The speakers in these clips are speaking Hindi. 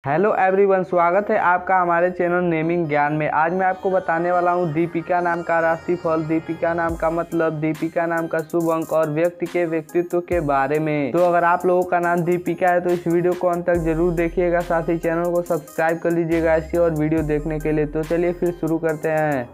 हेलो एवरीवन, स्वागत है आपका हमारे चैनल नेमिंग ज्ञान में। आज मैं आपको बताने वाला हूं दीपिका नाम का राशिफल, दीपिका नाम का मतलब, दीपिका नाम का शुभ अंक और व्यक्ति के व्यक्तित्व के बारे में। तो अगर आप लोगों का नाम दीपिका है तो इस वीडियो को अंत तक जरूर देखिएगा, साथ ही चैनल को सब्सक्राइब कर लीजिएगा ऐसी और वीडियो देखने के लिए। तो चलिए फिर शुरू करते हैं।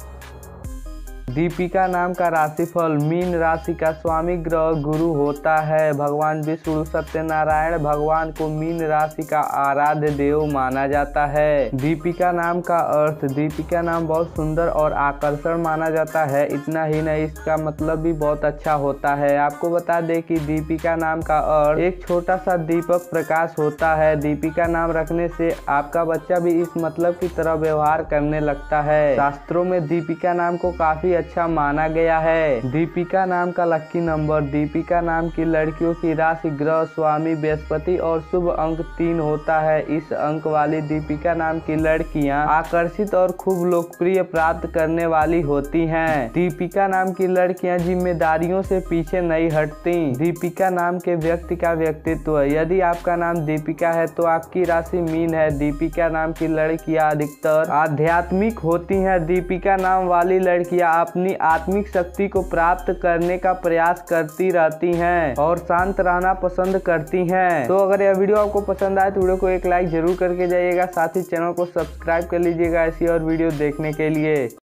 दीपिका नाम का राशिफल। मीन राशि का स्वामी ग्रह गुरु होता है। भगवान विष्णु सत्यनारायण भगवान को मीन राशि का आराध्य देव माना जाता है। दीपिका नाम का अर्थ। दीपिका नाम बहुत सुंदर और आकर्षण माना जाता है। इतना ही नहीं, इसका मतलब भी बहुत अच्छा होता है। आपको बता दें कि दीपिका नाम का अर्थ एक छोटा सा दीपक प्रकाश होता है। दीपिका नाम रखने से आपका बच्चा भी इस मतलब की तरह व्यवहार करने लगता है। शास्त्रों में दीपिका नाम को काफी अच्छा माना गया है। दीपिका नाम का लकी नंबर। दीपिका नाम की लड़कियों की राशि ग्रह स्वामी बृहस्पति और शुभ अंक 3 होता है। इस अंक वाली दीपिका नाम की लड़कियां आकर्षित और खूब लोकप्रिय प्राप्त करने वाली होती हैं। दीपिका नाम की लड़कियां जिम्मेदारियों से पीछे नहीं हटती। दीपिका नाम के व्यक्ति का व्यक्तित्व। यदि आपका नाम दीपिका है तो आपकी राशि मीन है। दीपिका नाम की लड़कियां अधिकतर आध्यात्मिक होती हैं। दीपिका नाम वाली लड़कियां अपनी आत्मिक शक्ति को प्राप्त करने का प्रयास करती रहती हैं और शांत रहना पसंद करती हैं। तो अगर यह वीडियो आपको पसंद आए तो वीडियो को एक लाइक जरूर करके जाइएगा, साथ ही चैनल को सब्सक्राइब कर लीजिएगा ऐसी और वीडियो देखने के लिए।